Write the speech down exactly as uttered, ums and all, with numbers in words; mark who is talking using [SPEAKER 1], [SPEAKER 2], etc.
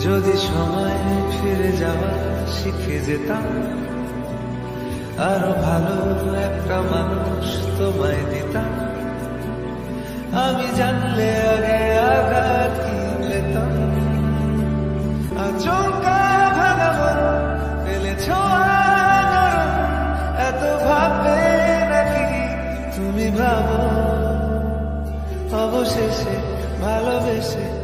[SPEAKER 1] যদি সময় ফিরে যাওয়া শিখে যেতাম, আরো ভালো একটা মানুষ তোমায় দিতাম, আমি জানলে আগে আঘাত কি পেতাম। আচমকা ভাঙা মন ফেলেছ আলোড়ন, এত ভাববে নাকি তুমি ভাবো অবশেষে ভালোবেসে